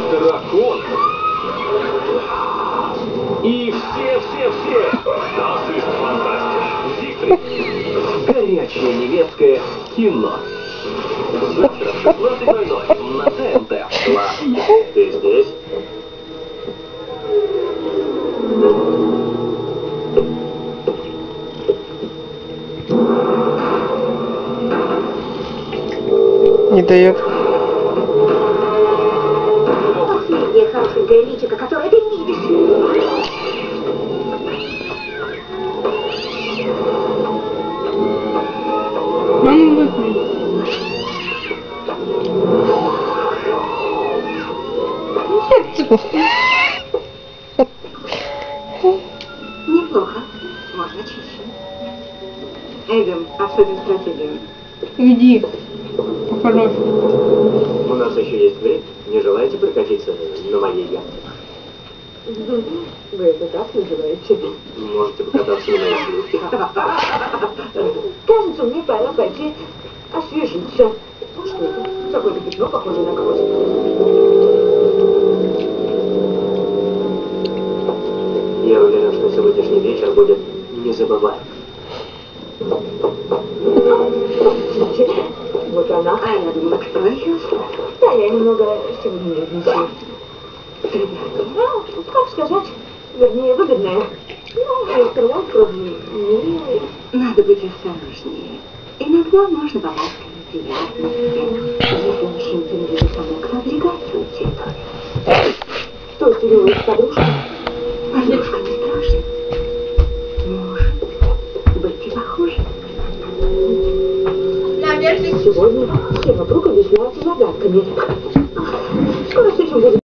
дракон. И все. Нацист фантастик. Зигфрид. Горячее немецкое кино. Завтра в 16:00 на ТНТ. Ты здесь? Не дает. Последнее хорошенькое личико, которое ты видишь. Неплохо. Можно чище. Эйдем, обсудим стратегию. Иди. Покажи. У нас еще есть время. Не желаете прокатиться на моей яхте? Вы это так называете? Можете покататься на моей шлюпке. Кажется, мне пора пойти освежиться. Ну что это? Какое-то пятно, похоже на хвост. Я уверен, что сегодняшний вечер будет незабываем. Значит, вот она. А я думала, кто ее? Да, я немного сегодня нервничаю. Ну, как сказать, вернее, выгодная. Ну, стрелялка милая. Надо быть осторожнее. Иногда можно попасть в неприятности, если мужчина принадлежит тому, кто оберегает свою территорию. Что серьезно, подружка? Подружка не страшна. Может быть, и похоже. Сегодня все вокруг объясняются загадками. Скоро с этим будет